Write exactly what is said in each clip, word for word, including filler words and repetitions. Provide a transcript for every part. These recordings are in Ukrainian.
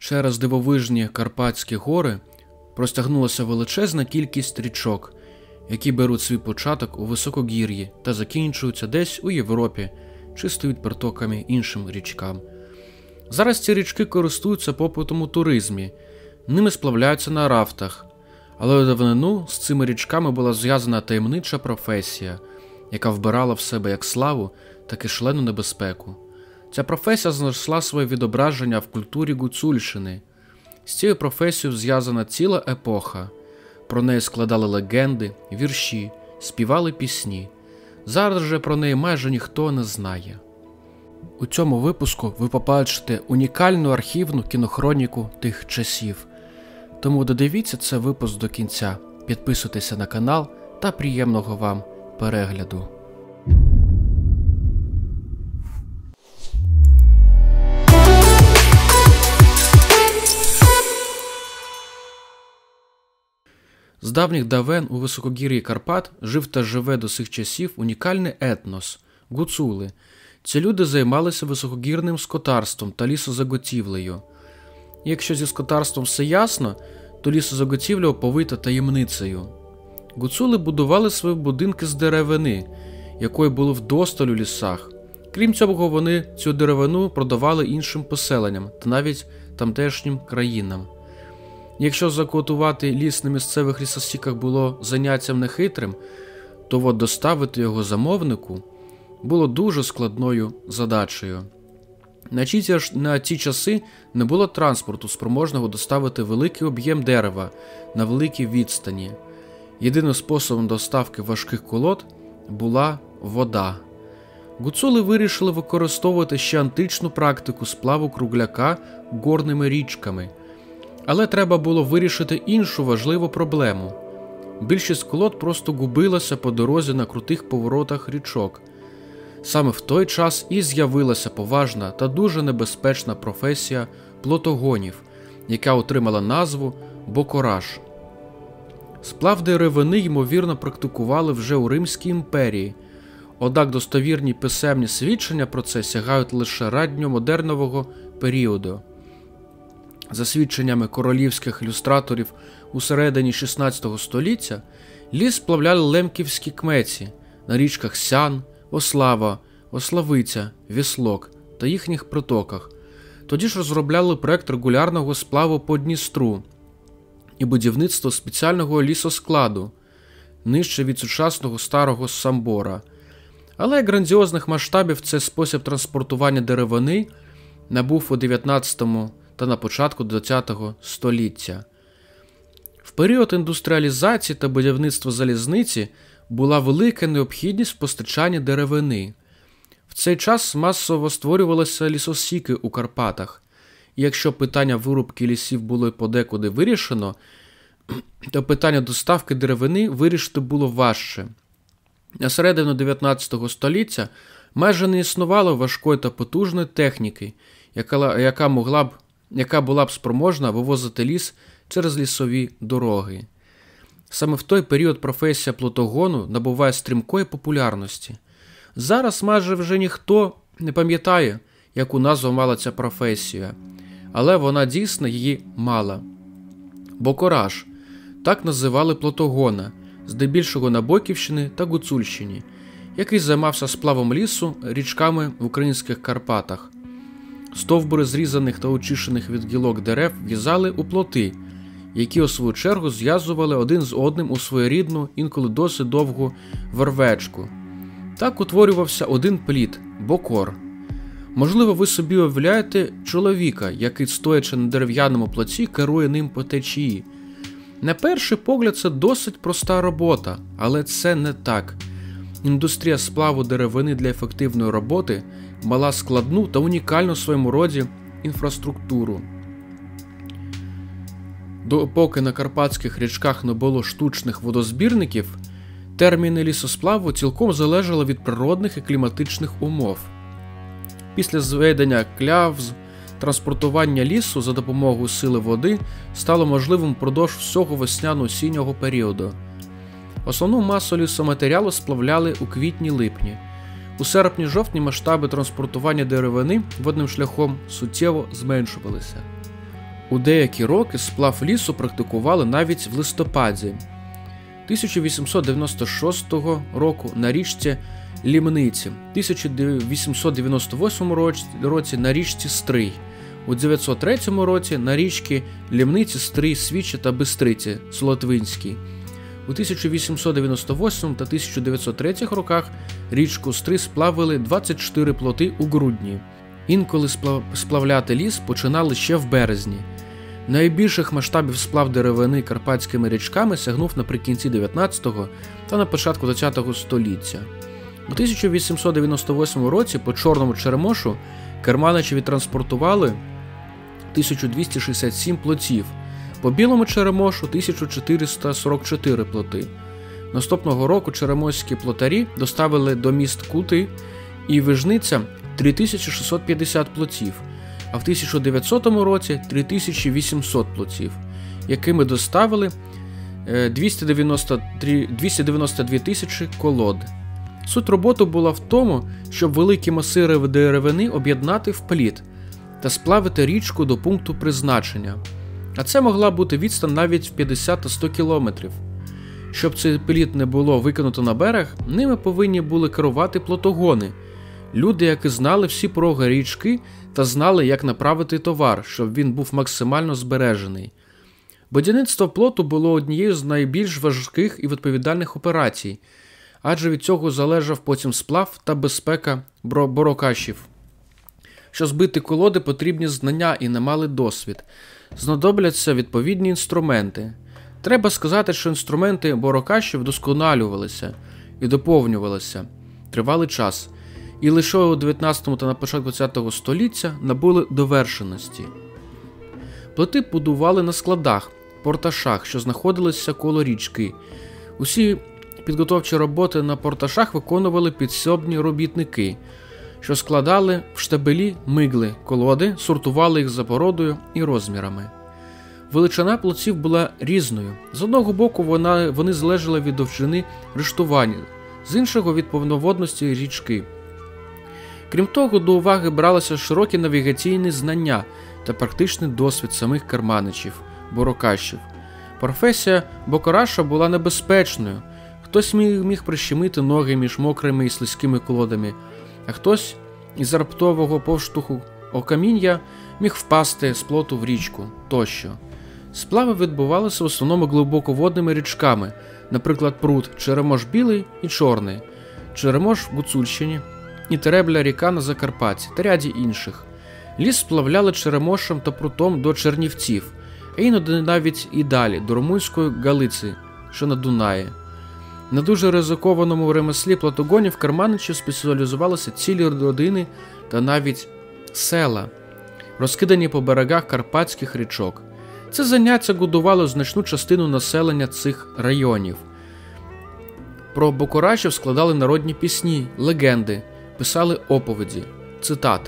Через дивовижні Карпатські гори простягнулася величезна кількість річок, які беруть свій початок у високогір'ї та закінчуються десь у Європі чи стають притоками іншим річкам. Зараз ці річки користуються попитом у туризмі, ними сплавляються на рафтах, але у давнину з цими річками була зв'язана таємнича професія, яка вбирала в себе як славу, так і шалену небезпеку. Ця професія знайшла своє відображення в культурі Гуцульщини. З цією професією зв'язана ціла епоха. Про неї складали легенди, вірші, співали пісні. Зараз же про неї майже ніхто не знає. У цьому випуску ви побачите унікальну архівну кінохроніку тих часів. Тому додивіться цей випуск до кінця, підписуйтеся на канал та приємного вам перегляду. З давніх давен у високогір'ї Карпат жив та живе до сих часів унікальний етнос – гуцули. Ці люди займалися високогірним скотарством та лісозаготівлею. І якщо зі скотарством все ясно, то лісозаготівля оповита таємницею. Гуцули будували свої будинки з деревини, якої було вдосталь у лісах. Крім цього, вони цю деревину продавали іншим поселенням та навіть тамтешнім країнам. Якщо закотувати ліс на місцевих лісосіках було заняттям нехитрим, то от доставити його замовнику було дуже складною задачею. На ті, на ті часи не було транспорту, спроможного доставити великий об'єм дерева на великій відстані. Єдиним способом доставки важких колод була вода. Гуцули вирішили використовувати ще античну практику сплаву кругляка горними річками. Але треба було вирішити іншу важливу проблему. Більшість колод просто губилася по дорозі на крутих поворотах річок. Саме в той час і з'явилася поважна та дуже небезпечна професія плотогонів, яка отримала назву бокораж. Сплав деревини, ймовірно, практикували вже у Римській імперії, однак достовірні писемні свідчення про це сягають лише ранньомодернового періоду. За свідченнями королівських ілюстраторів у середині шістнадцятого століття, ліс сплавляли лемківські кмеці на річках Сян, Ослава, Ославиця, Віслок та їхніх притоках. Тоді ж розробляли проект регулярного сплаву по Дністру і будівництво спеціального лісоскладу, нижче від сучасного старого Самбора. Але грандіозних масштабів цей спосіб транспортування деревини набув у дев'ятнадцятому та на початку двадцятого століття. В період індустріалізації та будівництва залізниці була велика необхідність в постачанні деревини. В цей час масово створювалися лісосіки у Карпатах, і якщо питання вирубки лісів було подекуди вирішено, то питання доставки деревини вирішити було важче. На середину дев'ятнадцятого століття майже не існувало важкої та потужної техніки, яка, яка, могла б, яка була б спроможна вивозити ліс через лісові дороги. Саме в той період професія плотогону набуває стрімкої популярності. Зараз майже вже ніхто не пам'ятає, яку назву мала ця професія, але вона дійсно її мала. Бокораж – так називали плотогона, здебільшого на Бойківщині та Гуцульщині, який займався сплавом лісу річками в українських Карпатах. Стовбури зрізаних та очищених від гілок дерев в'язали у плоти, які у свою чергу зв'язували один з одним у своєрідну, інколи досить довгу вервечку. Так утворювався один плід – бокор. Можливо, ви собі уявляєте чоловіка, який, стоячи на дерев'яному плоті, керує ним по течії. На перший погляд це досить проста робота, але це не так. Індустрія сплаву деревини для ефективної роботи мала складну та унікальну в своєму роді інфраструктуру. Допоки на карпатських річках не було штучних водозбірників, терміни лісосплаву цілком залежали від природних і кліматичних умов. Після зведення клявз, транспортування лісу за допомогою сили води стало можливим впродовж всього весняно-осіннього періоду. Основну масу лісоматеріалу сплавляли у квітні-липні. У серпні-жовтні масштаби транспортування деревини водним шляхом суттєво зменшувалися. У деякі роки сплав лісу практикували навіть в листопаді. тисяча вісімсот дев'яносто шостого року на річці Лімниці, тисяча вісімсот дев'яносто восьмому році на річці Стрий, у дев'ятсот третьому році на річки Лімниці, Стрий, Свічі та Бистриці, Солотвинській. У тисяча вісімсот дев'яносто восьмому та тисяча дев'ятсот третьому роках річку Стрий сплавили двадцять чотири плоти у грудні. Інколи сплавляти ліс починали ще в березні. Найбільших масштабів сплав деревини карпатськими річками сягнув наприкінці дев'ятнадцятого та на початку двадцятого століття. У тисяча вісімсот дев'яносто восьмому році по Чорному Черемошу керманичі відтранспортували тисячу двісті шістдесят сім плотів, по Білому Черемошу – тисяча чотириста сорок чотири плоти. Наступного року черемоські плотарі доставили до міст Кути і Вижниця три тисячі шістсот п'ятдесят плотів, а в тисяча дев'ятсотому році – три тисячі вісімсот плотів, якими доставили двісті дев'яносто дві тисячі колод. Суть роботи була в тому, щоб великі маси деревини об'єднати в плід та сплавити річку до пункту призначення. А це могла бути відстань навіть в п'ятдесят та сто кілометрів. Щоб цей плід не було викинуто на берег, ними повинні були керувати плотогони. Люди, які знали всі пороги річки та знали, як направити товар, щоб він був максимально збережений. Будівництво плоту було однією з найбільш важких і відповідальних операцій, адже від цього залежав потім сплав та безпека борокашів. Щоб збити колоди, потрібні знання і немалий досвід. Знадобляться відповідні інструменти. Треба сказати, що інструменти борокашів вдосконалювалися і доповнювалися тривалий час, і лише у дев'ятнадцятому та на початку двадцятого століття набули довершеності. Плоти будували на складах, порташах, що знаходилися коло річки. Усі підготовчі роботи на порташах виконували підсобні робітники, що складали в штабелі мигли, колоди, сортували їх за породою і розмірами. Величина плотів була різною. З одного боку вона, вони залежали від довжини рештування, з іншого – від повноводності річки. Крім того, до уваги бралися широкі навігаційні знання та практичний досвід самих керманичів, борокашів. Професія бокораша була небезпечною. Хтось міг, міг прищемити ноги між мокрими і слизькими колодами, а хтось із раптового повштовху окаміння міг впасти з плоту в річку тощо. Сплави відбувалися в основному глибоководними річками, наприклад, пруд Черемош-Білий і Чорний, Черемош в Гуцульщині і Теребля-ріка на Закарпатті та ряді інших. Ліс сплавляли Черемошем та прутом до Чернівців, а іноді навіть і далі, до румунської Галиці, що на Дунаї. На дуже ризикованому ремеслі плотогонів керманичів спеціалізувалися цілі родини та навіть села, розкидані по берегах карпатських річок. Це заняття годувало значну частину населення цих районів. Про бокорашів складали народні пісні, легенди, писали оповіді. Цитата.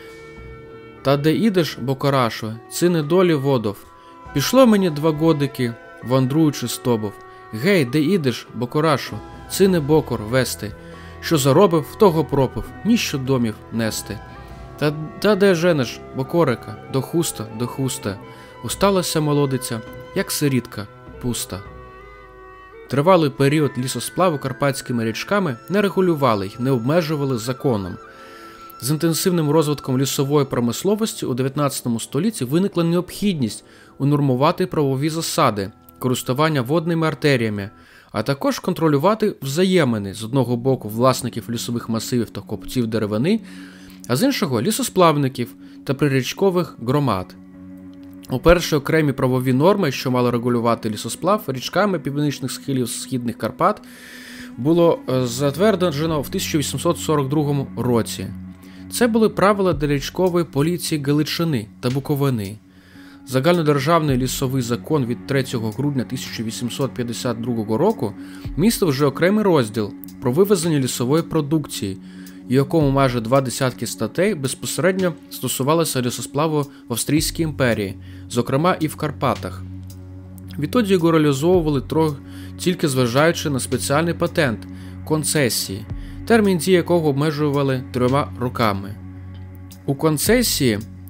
«Та де ідеш, бокорашу, ці недолі водов, пішло мені два годики, вандруючи з тобов. Гей, де ідеш, бокорашу, ці не бокор вести, що заробив, того пропив, ніщо домів нести. Та, та де женеш, бокорика, до хуста, до хуста, усталася молодиця, як сирітка, пуста». Тривалий період лісосплаву карпатськими річками не регулювали їх, не обмежували законом. З інтенсивним розвитком лісової промисловості у дев'ятнадцятому столітті виникла необхідність унормувати правові засади, користування водними артеріями, а також контролювати взаємини з одного боку власників лісових масивів та копців деревини, а з іншого – лісосплавників та прирічкових громад. Уперше окремі правові норми, що мали регулювати лісосплав річками північних схилів Східних Карпат, було затверджено в тисяча вісімсот сорок другому році. Це були правила для річкової поліції Галичини та Буковини. Загальнодержавний лісовий закон від третього грудня тисяча вісімсот п'ятдесят другого року містив вже окремий розділ про вивезення лісової продукції, у якому майже два десятки статей безпосередньо стосувалися лісосплаву в Австрійській імперії, зокрема і в Карпатах. Відтоді його реалізовували трохи тільки зважаючи на спеціальний патент – концесії, термін дії якого обмежували трьома роками. У концесії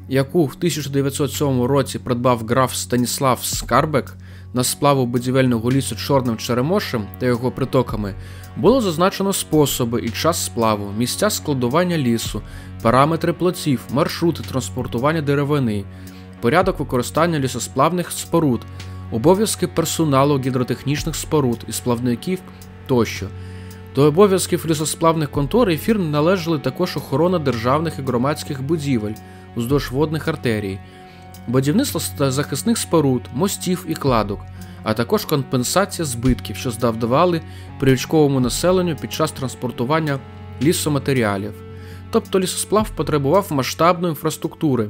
яку в тисяча дев'ятсот сьомому році придбав граф Станіслав Скарбек на сплаву будівельного лісу Чорним Черемошем та його притоками, було зазначено способи і час сплаву, місця складування лісу, параметри плотів, маршрути транспортування деревини, порядок використання лісосплавних споруд, обов'язки персоналу гідротехнічних споруд і сплавників тощо. До обов'язків лісосплавних контор і фірм належали також охорона державних і громадських будівель уздовж водних артерій, будівництво захисних споруд, мостів і кладок, а також компенсація збитків, що завдавали прирічковому населенню під час транспортування лісоматеріалів. Тобто лісосплав потребував масштабної інфраструктури,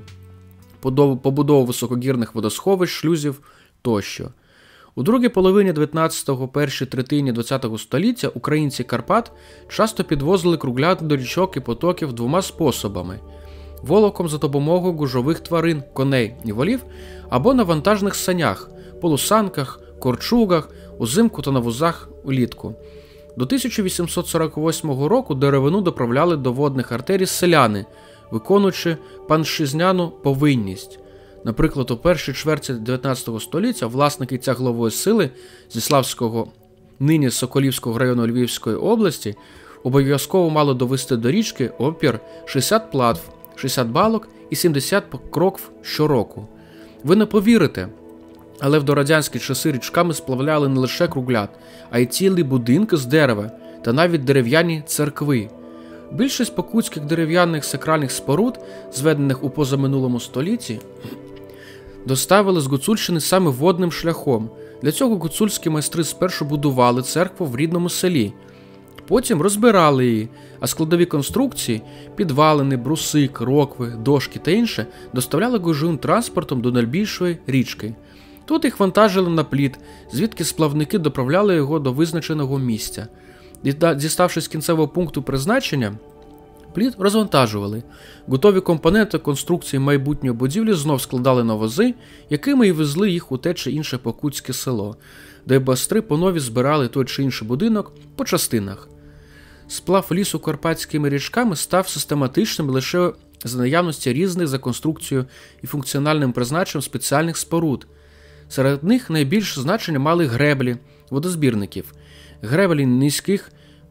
побудову високогірних водосховищ, шлюзів тощо. У другій половині дев'ятнадцятого, першій третині ХХ століття українці Карпат часто підвозили кругляк до річок і потоків двома способами – волоком за допомогою гужових тварин, коней і волів, або на вантажних санях, полусанках, корчугах, узимку та на вузах улітку. До тисяча вісімсот сорок восьмого року деревину доправляли до водних артерій селяни, виконуючи паншизняну повинність. Наприклад, у першій чверті дев'ятнадцятого століття власники тяглової сили зі Славського, нині Соколівського району Львівської області, обов'язково мали довести до річки опір шістдесят платв, шістдесят балок і сімдесят крокв щороку. Ви не повірите, але в дорадянські часи річками сплавляли не лише кругляк, а й цілі будинки з дерева та навіть дерев'яні церкви. Більшість покутських дерев'яних сакральних споруд, зведених у позаминулому столітті, доставили з Гуцульщини саме водним шляхом. Для цього гуцульські майстри спершу будували церкву в рідному селі, потім розбирали її, а складові конструкції – підвалини, бруси, крокви, дошки та інше – доставляли гужовим транспортом до найбільшої річки. Тут їх вантажили на плід, звідки сплавники доправляли його до визначеного місця. Діставшись кінцевого пункту призначення, плід розвантажували. Готові компоненти конструкції майбутньої будівлі знов складали на вози, якими і везли їх у те чи інше покутське село, де майстри понові збирали той чи інший будинок по частинах. Сплав лісу карпатськими річками став систематичним лише за наявності різних за конструкцією і функціональним призначенням спеціальних споруд. Серед них найбільше значення мали греблі водозбірників, греблі низьких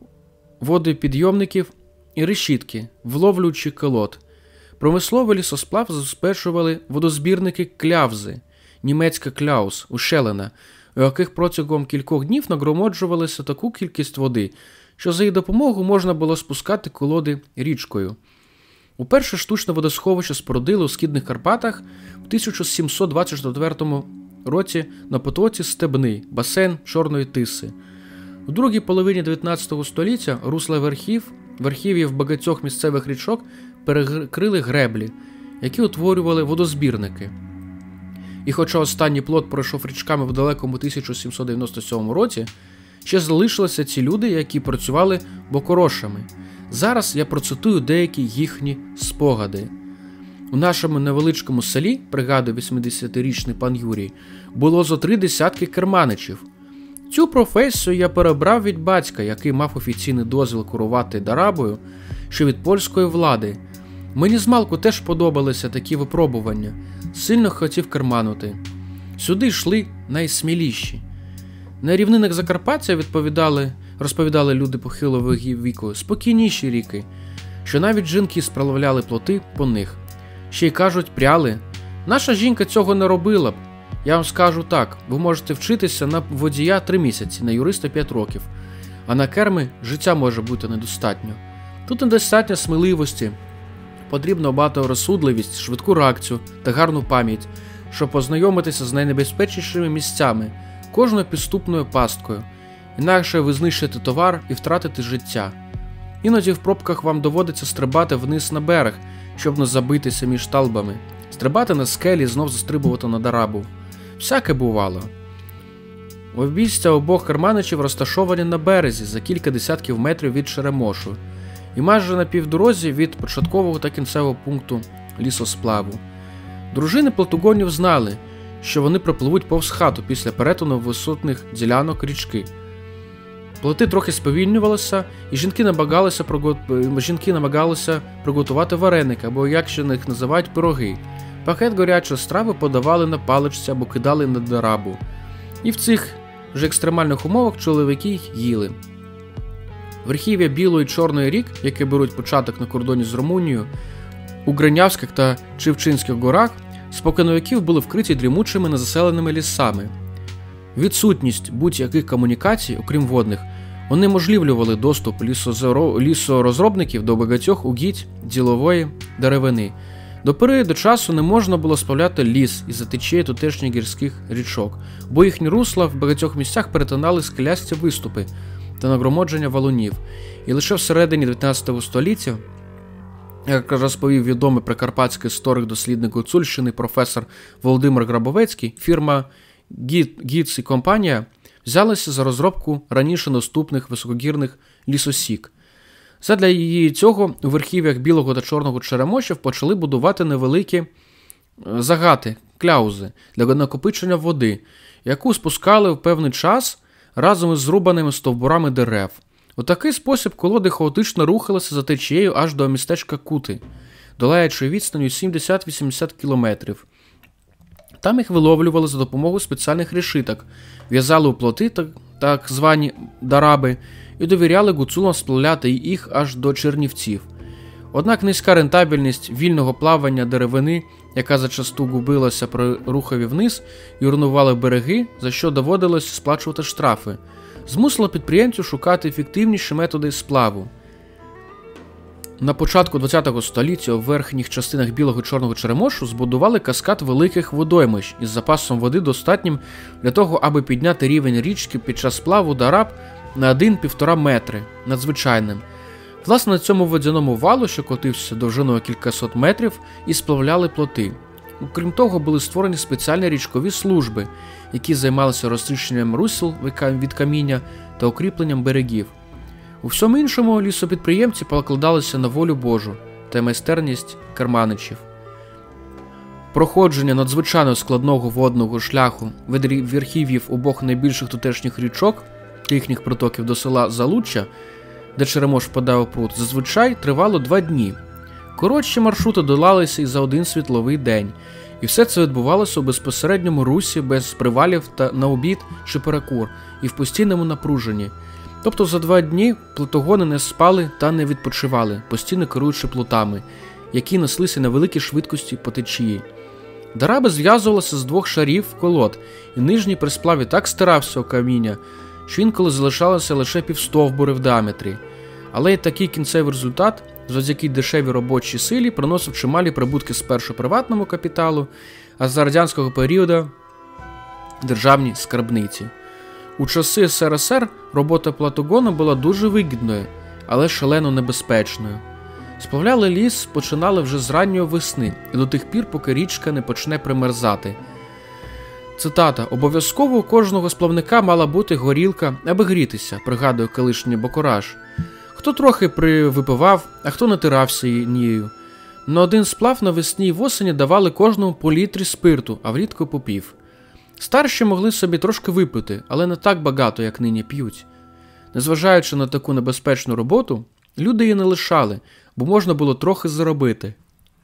водопідйомників і решітки, вловлюючи колод. Промисловий лісосплав забезпечували водозбірники клявзи, німецька кляус, ущелина, у яких протягом кількох днів нагромаджувалася таку кількість води, що за її допомогою можна було спускати колоди річкою. Уперше штучне водосховище спорудили у Східних Карпатах в тисяча сімсот двадцять четвертому році на потоці Стебний, басейн Чорної Тиси. У другій половині дев'ятнадцятого століття русла верхів, верхів'їв багатьох місцевих річок перекрили греблі, які утворювали водозбірники. І хоча останній плот пройшов річками в далекому тисяча сімсот дев'яносто сьомому році, ще залишилися ці люди, які працювали бокорошами. Зараз я процитую деякі їхні спогади. У нашому невеличкому селі, пригадує вісімдесятирічний пан Юрій, було зо три десятки керманичів. Цю професію я перебрав від батька, який мав офіційний дозвіл керувати дарабою, що від польської влади. Мені змалку теж подобалися такі випробування. Сильно хотів керманути. Сюди йшли найсміліші. На рівнинах Закарпаття відповідали, розповідали люди похилого віку, спокійніші ріки, що навіть жінки справляли плоти по них. Ще й кажуть, пряли. Наша жінка цього не робила б. Я вам скажу так, ви можете вчитися на водія три місяці, на юриста п'ять років, а на керми життя може бути недостатньо. Тут недостатньо сміливості, потрібно багаторозсудливість, швидку реакцію та гарну пам'ять, щоб познайомитися з найнебезпечнішими місцями, кожною підступною пасткою, інакше ви знищите товар і втратите життя. Іноді в пробках вам доводиться стрибати вниз на берег, щоб не забитися між талбами, стрибати на скелі і знов застрибувати на дарабу. Всяке бувало. Обійстя обох керманичів розташовані на березі за кілька десятків метрів від Черемошу і майже на півдорозі від початкового та кінцевого пункту лісосплаву. Дружини плотугонів знали, що вони пропливуть повз хату після перетину висотних ділянок річки. Плоти трохи сповільнювалися, і жінки намагалися, прогот... жінки намагалися приготувати вареники, або, як ще їх називають, пироги. Пакет гарячої страви подавали на паличці або кидали на дарабу. І в цих вже екстремальних умовах чоловіки їх їли. Верхів'я Білої і Чорної рік, які беруть початок на кордоні з Румунією, у Гринявських та Чивчинських горах, споконвіків були вкриті дрімучими незаселеними лісами. Відсутність будь-яких комунікацій, окрім водних, унеможливлювали доступ лісорозробників до багатьох угідь ділової деревини. До пори до часу не можна було сплавляти ліс із-за течії тутешніх гірських річок, бо їхні русла в багатьох місцях перетинали скелясті виступи та нагромадження валунів. І лише всередині дев'ятнадцятого століття, як розповів відомий прикарпатський історик-дослідник Гуцульщини професор Володимир Грабовецький, фірма Гіц і компанія взялася за розробку раніше доступних високогірних лісосік. Задля її цього у верхів'ях Білого та Чорного Черемошів почали будувати невеликі загати, кляузи для накопичення води, яку спускали в певний час разом із зрубаними стовбурами дерев. У такий спосіб колоди хаотично рухалися за течією аж до містечка Кути, долаючи відстанню сімдесят-вісімдесят кілометрів. Там їх виловлювали за допомогою спеціальних решіток, в'язали у плоти, так, так звані дараби, і довіряли гуцулам сплавляти їх аж до Чернівців. Однак низька рентабельність вільного плавання деревини, яка зачасту губилася при рухові вниз і руйнувала береги, за що доводилося сплачувати штрафи, змусила підприємців шукати ефективніші методи сплаву. На початку ХХ століття у верхніх частинах Білого і Чорного Черемошу збудували каскад великих водоймищ із запасом води достатнім для того, аби підняти рівень річки під час сплаву дараб на один-півтора метри, надзвичайним. Власне, на цьому водяному валу, що котився довжиною кількасот метрів, і сплавляли плоти. Окрім того, були створені спеціальні річкові служби, які займалися розчищенням русел від каміння та укріпленням берегів. У всьому іншому лісопідприємці покладалися на волю Божу та майстерність керманичів. Проходження надзвичайно складного водного шляху від верхів'їв обох найбільших тутешніх річок та їхніх притоків до села Залуччя, де Черемош впадає у пруд, зазвичай тривало два дні. Коротші маршрути долалися і за один світловий день, і все це відбувалося у безпосередньому русі, без привалів та на обід чи перекур, і в постійному напруженні. Тобто за два дні плотогони не спали та не відпочивали, постійно керуючи плотами, які неслися на великій швидкості по течії. Дараба зв'язувалася з двох шарів колод, і нижній при сплаві так стирався у каміння, що інколи залишалося лише півстовбури в діаметрі. Але й такий кінцевий результат, завдяки дешевій робочій силі, приносив чималі прибутки спершу приватному капіталу, а за радянського періоду – державній скарбниці. У часи ес ер ес ер робота платогону була дуже вигідною, але шалено небезпечною. Сплавляли ліс починали вже з ранньої весни і до тих пір, поки річка не почне примерзати. Цитата: «Обов'язково у кожного сплавника мала бути горілка, аби грітися», пригадує колишній Бокураж. Хто трохи привипивав, а хто натирався нею. На один сплав навесні й восені давали кожному по літрі спирту, а влітку по пів. Старші могли собі трошки випити, але не так багато, як нині п'ють. Незважаючи на таку небезпечну роботу, люди її не лишали, бо можна було трохи заробити.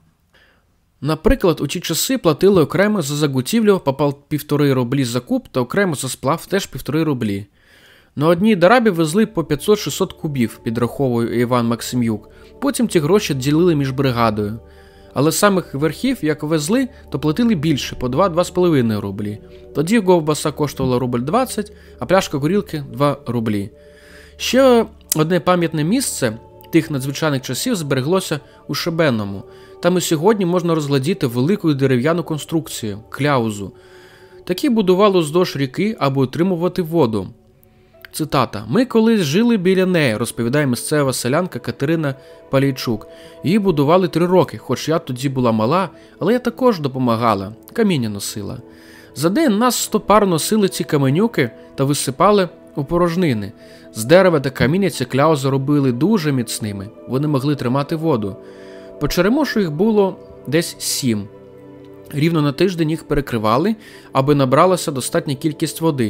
Наприклад, у ті часи платили окремо за заготівлю по півтори рублі за куб та окремо за сплав теж півтори рублі. На одній дарабі везли по п'ятсот-шістсот кубів, підраховує Іван Максимюк. Потім ті гроші ділили між бригадою. Але самих верхів, як везли, то платили більше, по два-два з половиною рублі. Тоді ковбаса коштувала рубль двадцять, а пляшка горілки – два рублі. Ще одне пам'ятне місце тих надзвичайних часів збереглося у Шебенному. Там і сьогодні можна розглядіти велику дерев'яну конструкцію – кляузу. Такі будували уздовж ріки, аби утримувати воду. Цитата: «Ми колись жили біля неї», розповідає місцева селянка Катерина Палійчук. «Її будували три роки, хоч я тоді була мала, але я також допомагала, каміння носила. За день нас сто пар носили ці каменюки та висипали у порожнини. З дерева та каміння ці кляузи робили дуже міцними, вони могли тримати воду. По Черемошу їх було десь сім. Рівно на тиждень їх перекривали, аби набралася достатня кількість води.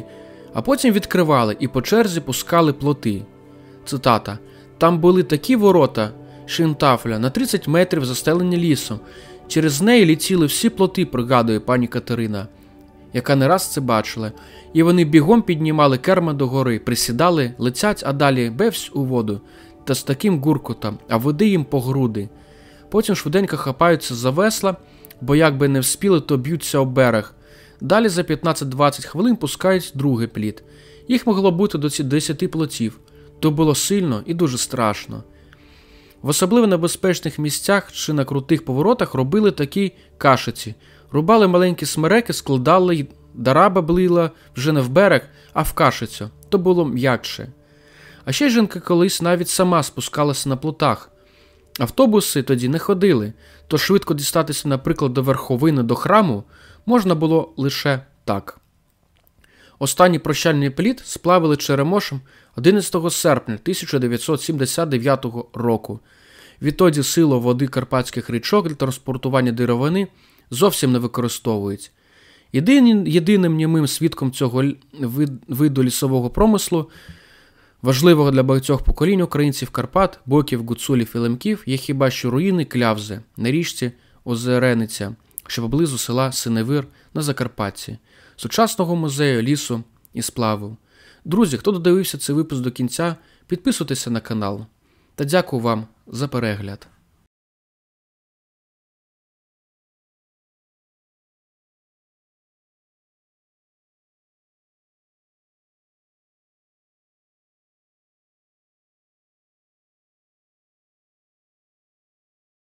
А потім відкривали і по черзі пускали плоти. Цитата. «Там були такі ворота, Шинтафля, на тридцять метрів застелені лісом. Через неї летіли всі плоти», пригадує пані Катерина, яка не раз це бачила. І вони бігом піднімали керма догори, присідали, летять, а далі бевсь у воду, та з таким гуркотом, а води їм по груди. Потім швиденько хапаються за весла, бо якби не вспіли, то б'ються об берег. Далі за п'ятнадцять-двадцять хвилин пускають другий плід. Їх могло бути до десяти плотів. То було сильно і дуже страшно. В особливо небезпечних місцях чи на крутих поворотах робили такі кашиці. Рубали маленькі смереки, складали й дараба блила вже не в берег, а в кашицю. То було м'якше. А ще жінка колись навіть сама спускалася на плотах. Автобуси тоді не ходили, то швидко дістатися, наприклад, до верховини, до храму можна було лише так. Останній прощальний плід сплавили Черемошем одинадцятого серпня тисяча дев'ятсот сімдесят дев'ятого року. Відтоді силу води карпатських річок для транспортування деревини зовсім не використовують. Єдиним, єдиним німим свідком цього виду лісового промислу, важливого для багатьох поколінь українців Карпат, Боків, Гуцулів і Лемків, є хіба що руїни Клявзи на річці Озерениця, що поблизу села Синевир на Закарпатті, сучасного музею лісу і сплаву. Друзі, хто додивився цей випуск до кінця, підписуйтеся на канал. Та дякую вам за перегляд.